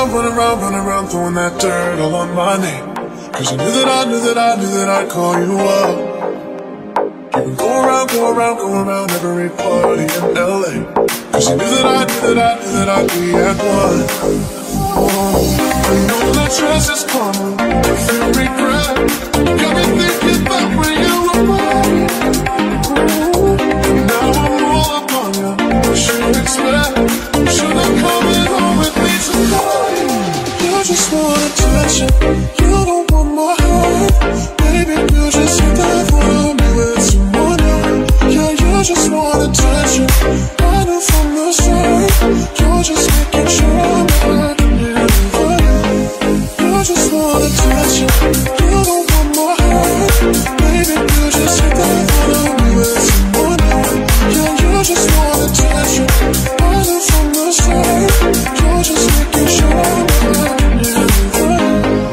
running around, throwing that dirt all on my name. Cause you knew that I'd call you up. You would go around every party in LA. Cause you knew that I'd be at one. I know that stress is coming, I feel regret. Got me thinking back when you were mine. And now I'm all up on you, what you expect? Should I come home with me tonight? You just want attention, you don't want my heart. Baby, you just hit that for me with someone else. Yeah, you just want attention, I knew from the start. You're just making sure I'm back in here for you. You just want attention, you don't want my heart. Baby, you just hit that for me with someone else. Yeah, you just want attention, I knew from the start. You're just making sure I'm back in here for you.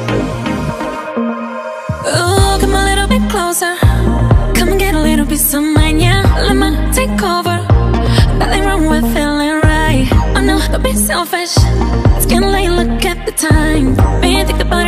Oh, come a little bit closer, come and get a little piece of mine, yeah. Let me take over, nothing wrong with feeling right. I know, don't be selfish, it's getting late, look at the time. Been thinking about